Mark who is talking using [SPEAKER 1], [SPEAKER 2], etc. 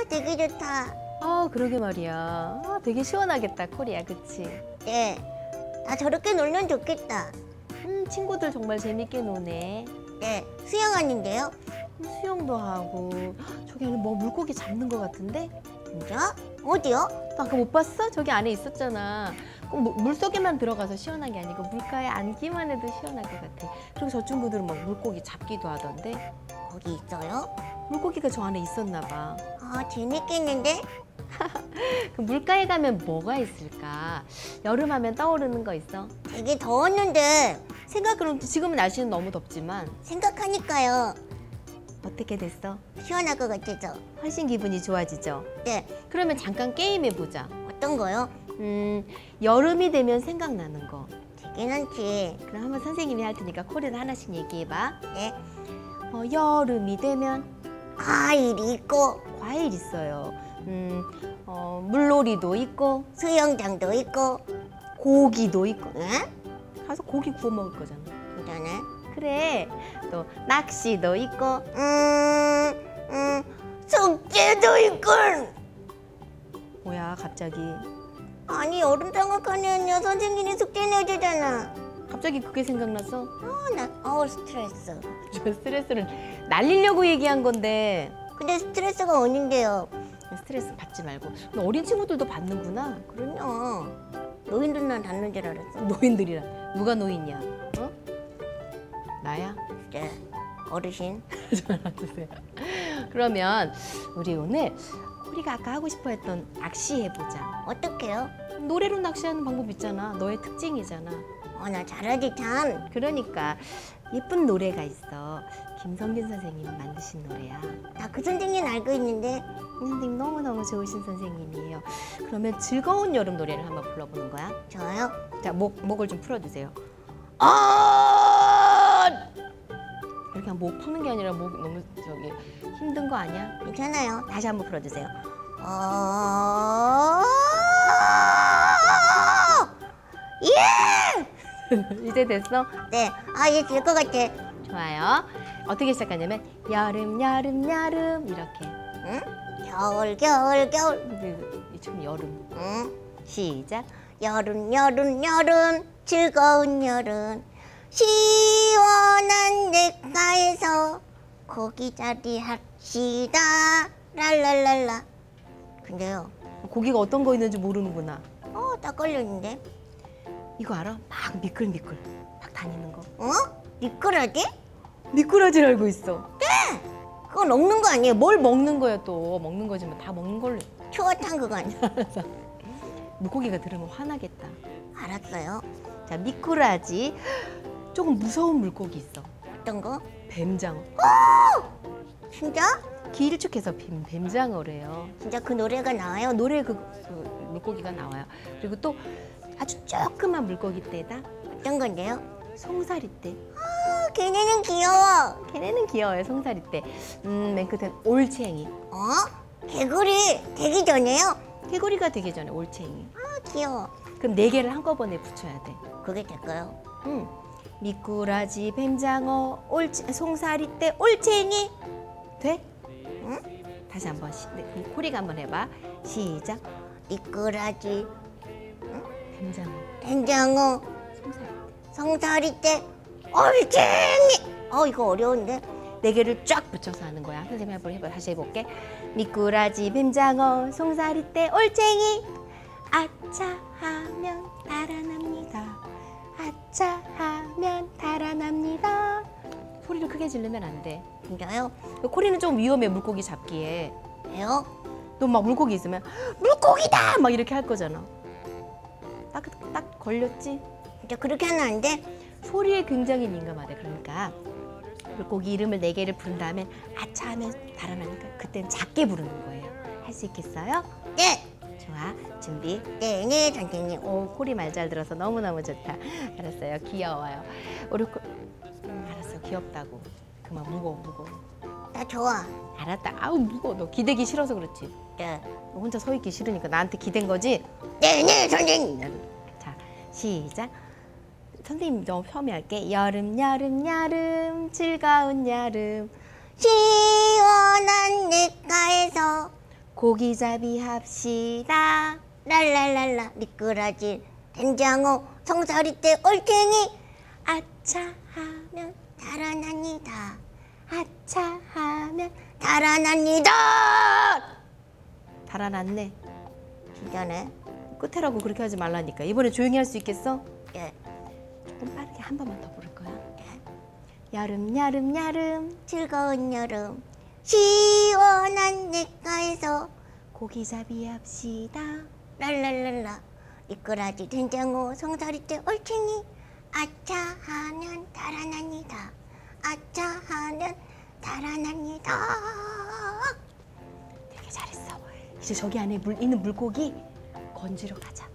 [SPEAKER 1] 되게 좋다.
[SPEAKER 2] 그러게 말이야. 되게 시원하겠다, 코리아, 그치?
[SPEAKER 1] 네, 나 저렇게 놀면 좋겠다.
[SPEAKER 2] 친구들 정말 재밌게 노네.
[SPEAKER 1] 네, 수영하는데요?
[SPEAKER 2] 수영도 하고. 저기 안에 뭐 물고기 잡는 것 같은데?
[SPEAKER 1] 진짜? 어디요?
[SPEAKER 2] 너 아까 못 봤어? 저기 안에 있었잖아. 꼭 물속에만 들어가서 시원한 게 아니고 물가에 앉기만 해도 시원할 것 같아. 그리고 저 친구들은 막 물고기 잡기도 하던데.
[SPEAKER 1] 거기 있어요?
[SPEAKER 2] 물고기가 저 안에 있었나 봐.
[SPEAKER 1] 재밌겠는데?
[SPEAKER 2] 그 물가에 가면 뭐가 있을까? 여름 하면 떠오르는 거 있어?
[SPEAKER 1] 되게 더웠는데
[SPEAKER 2] 생각으로는 지금은 날씨는 너무 덥지만
[SPEAKER 1] 생각하니까요.
[SPEAKER 2] 어떻게 됐어?
[SPEAKER 1] 시원할 것 같아서.
[SPEAKER 2] 훨씬 기분이 좋아지죠?
[SPEAKER 1] 네,
[SPEAKER 2] 그러면 잠깐 게임해보자.
[SPEAKER 1] 어떤 거요?
[SPEAKER 2] 여름이 되면 생각나는 거.
[SPEAKER 1] 되게 많지.
[SPEAKER 2] 그럼 한번 선생님이 할 테니까 코리를 하나씩 얘기해봐.
[SPEAKER 1] 네,
[SPEAKER 2] 여름이 되면
[SPEAKER 1] 과일이 있고
[SPEAKER 2] 과일 있어요. 물놀이도 있고
[SPEAKER 1] 수영장도 있고.
[SPEAKER 2] 고기도 있고.
[SPEAKER 1] 응?
[SPEAKER 2] 가서 고기 구워 먹을 거잖아.
[SPEAKER 1] 괜찮네.
[SPEAKER 2] 그래. 또 낚시도 있고.
[SPEAKER 1] 숙제도 있고.
[SPEAKER 2] 뭐야 갑자기.
[SPEAKER 1] 아니, 여름 장학하면요 선생님이 숙제 내주잖아.
[SPEAKER 2] 갑자기 그게 생각났어?
[SPEAKER 1] 스트레스.
[SPEAKER 2] 저 스트레스를 날리려고 얘기한 건데.
[SPEAKER 1] 근데 스트레스가 어딘데요?
[SPEAKER 2] 스트레스 받지 말고. 어린 친구들도 받는구나.
[SPEAKER 1] 그럼요. 노인들만 닿는 줄 알았어.
[SPEAKER 2] 노인들이라. 누가 노인이야? 나야?
[SPEAKER 1] 네, 어르신.
[SPEAKER 2] 좀 알아주세요. 그러면 우리 오늘 우리가 아까 하고 싶어 했던 낚시 해보자.
[SPEAKER 1] 어떡해요?
[SPEAKER 2] 노래로 낚시하는 방법 있잖아. 너의 특징이잖아.
[SPEAKER 1] 나 잘하지 참.
[SPEAKER 2] 그러니까 예쁜 노래가 있어. 김성균 선생님이 만드신 노래야.
[SPEAKER 1] 나 그 선생님 알고 있는데.
[SPEAKER 2] 선생님 너무너무 좋으신 선생님이에요. 그러면 즐거운 여름 노래를 한번 불러보는 거야.
[SPEAKER 1] 저요?
[SPEAKER 2] 자, 목을 좀 풀어주세요. 이렇게 목 푸는 게 아니라 목 너무 힘든 거 아니야?
[SPEAKER 1] 괜찮아요.
[SPEAKER 2] 다시 한번 풀어주세요.
[SPEAKER 1] 예!
[SPEAKER 2] 이제 됐어?
[SPEAKER 1] 네, 얘 될 것 같아.
[SPEAKER 2] 좋아요. 어떻게 시작하냐면 여름 여름 여름 이렇게.
[SPEAKER 1] 응? 겨울 겨울 겨울.
[SPEAKER 2] 근데 지금 여름.
[SPEAKER 1] 응?
[SPEAKER 2] 시작.
[SPEAKER 1] 여름 여름 여름 즐거운 여름 시원한 냇가에서 고기자리 합시다 랄랄랄라. 근데요,
[SPEAKER 2] 고기가 어떤 거 있는지 모르는구나.
[SPEAKER 1] 딱 걸렸는데.
[SPEAKER 2] 이거 알아? 막 미끌미끌 막 다니는 거.
[SPEAKER 1] 미꾸라지?
[SPEAKER 2] 미꾸라지를 알고 있어.
[SPEAKER 1] 그거 먹는 거 아니에요?
[SPEAKER 2] 뭘 먹는 거야 또. 먹는 거지만 다 먹는 걸로.
[SPEAKER 1] 추어탕 그거 아니야?
[SPEAKER 2] 물고기가 들으면 화나겠다.
[SPEAKER 1] 알았어요.
[SPEAKER 2] 자, 미꾸라지. 조금 무서운 물고기 있어.
[SPEAKER 1] 어떤 거?
[SPEAKER 2] 뱀장어.
[SPEAKER 1] 진짜?
[SPEAKER 2] 길쭉해서 뱀장어래요.
[SPEAKER 1] 진짜 그 노래가 나와요?
[SPEAKER 2] 노래 그 물고기가 나와요. 그리고 또 아주 조그만 물고기 떼다.
[SPEAKER 1] 어떤 건데요?
[SPEAKER 2] 송사리 떼.
[SPEAKER 1] 걔네는 귀여워.
[SPEAKER 2] 걔네는 귀여워요. 송사리 떼. 맨 끝엔 올챙이.
[SPEAKER 1] 개구리 되기 전에요?
[SPEAKER 2] 개구리가 되기 전에 올챙이.
[SPEAKER 1] 귀여워.
[SPEAKER 2] 그럼 4개를 한꺼번에 붙여야 돼.
[SPEAKER 1] 그게 될까요?
[SPEAKER 2] 미꾸라지, 뱀장어, 송사리 떼, 올챙이. 돼?
[SPEAKER 1] 응?
[SPEAKER 2] 다시 한번 그럼 코리가 한번 해봐. 시작.
[SPEAKER 1] 미꾸라지,
[SPEAKER 2] 뱀장어,
[SPEAKER 1] 된장어,
[SPEAKER 2] 송사리.
[SPEAKER 1] 성사리떼, 올챙이. 이거 어려운데?
[SPEAKER 2] 4개를 쫙 붙여서 하는 거야. 선생님 한번 해봐. 다시 해볼게. 미꾸라지, 뱀장어, 송사리 떼, 올챙이. 아차 하면 달아납니다. 아차 하면 달아납니다. 소리를 크게 지르면 안 돼.
[SPEAKER 1] 진짜요?
[SPEAKER 2] 코리는 좀 위험해. 물고기 잡기에.
[SPEAKER 1] 왜요?
[SPEAKER 2] 너 막 물고기 있으면 물고기다! 막 이렇게 할 거잖아. 딱 걸렸지?
[SPEAKER 1] 진짜 그렇게 하면 안 돼?
[SPEAKER 2] 소리에 굉장히 민감하대. 그러니까 물고기 이름을 4개를 부른 다음에 아차 하면 달아나니까 그땐 작게 부르는 거예요. 할 수 있겠어요?
[SPEAKER 1] 네.
[SPEAKER 2] 좋아. 준비.
[SPEAKER 1] 네, 선생님.
[SPEAKER 2] 코리 말 잘 들어서 너무너무 좋다. 알았어요. 귀여워요. 우리 알았어. 귀엽다고. 그만 무거워.
[SPEAKER 1] 나 좋아.
[SPEAKER 2] 알았다. 아우 무거워. 너 기대기 싫어서 그렇지.
[SPEAKER 1] 네.
[SPEAKER 2] 너 혼자 서 있기 싫으니까 나한테 기댄 거지?
[SPEAKER 1] 네, 선생님.
[SPEAKER 2] 자, 시작. 선생님 저 처음에 할게. 여름 여름 여름 즐거운 여름
[SPEAKER 1] 시원한 냇가에서
[SPEAKER 2] 고기잡이 합시다.
[SPEAKER 1] 랄랄랄라 미꾸라지 된장어 송사리떼 올챙이
[SPEAKER 2] 아차 하면
[SPEAKER 1] 달아납니다.
[SPEAKER 2] 아차 하면
[SPEAKER 1] 달아납니다.
[SPEAKER 2] 달아났네.
[SPEAKER 1] 진짜네.
[SPEAKER 2] 끝에라고 그렇게 하지 말라니까. 이번에 조용히 할 수 있겠어?
[SPEAKER 1] 예.
[SPEAKER 2] 조금 빠르게 한 번만 더 부를 거야. 여름 여름 여름
[SPEAKER 1] 즐거운 여름 시원한 냇가에서
[SPEAKER 2] 고기잡이 합시다.
[SPEAKER 1] 랄랄랄라 미꾸라지 된장어 송사리떼 올챙이 아차 하면 달아납니다. 아차 하면 달아납니다.
[SPEAKER 2] 되게 잘했어. 이제 저기 안에 있는 물고기 건지러 가자.